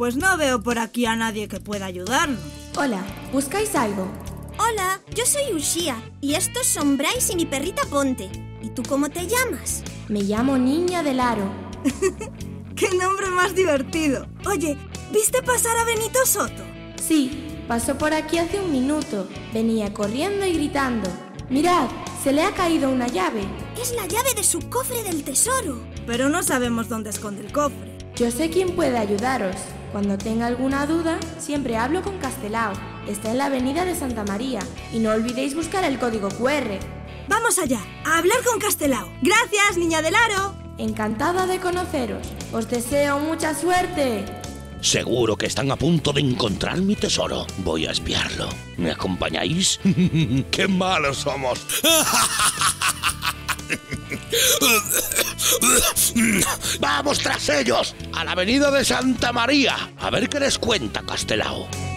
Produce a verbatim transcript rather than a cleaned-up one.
Pues no veo por aquí a nadie que pueda ayudarnos. Hola, ¿buscáis algo? Hola, yo soy Ushia y estos son Bryce y mi perrita Ponte. ¿Y tú cómo te llamas? Me llamo Niña del Aro. ¡Qué nombre más divertido! Oye, ¿viste pasar a Benito Soto? Sí, pasó por aquí hace un minuto. Venía corriendo y gritando. Mirad, se le ha caído una llave. Es la llave de su cofre del tesoro. Pero no sabemos dónde esconde el cofre. Yo sé quién puede ayudaros. Cuando tenga alguna duda, siempre hablo con Castelao. Está en la avenida de Santa María. Y no olvidéis buscar el código cu erre. ¡Vamos allá! ¡A hablar con Castelao! ¡Gracias, Niña del Aro! Encantada de conoceros. Os deseo mucha suerte. Seguro que están a punto de encontrar mi tesoro. Voy a espiarlo. ¿Me acompañáis? ¡Qué malos somos! ¡Vamos tras ellos! ¡A la avenida de Santa María! A ver qué les cuenta Castelao.